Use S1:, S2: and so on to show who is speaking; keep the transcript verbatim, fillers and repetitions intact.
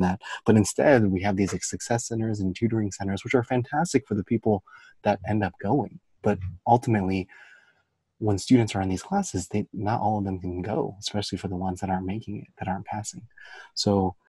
S1: that. But instead, we have these like success centers and tutoring centers, which are fantastic for the people that end up going. But ultimately, when students are in these classes, they not all of them can go, especially for the ones that aren't making it, that aren't passing. So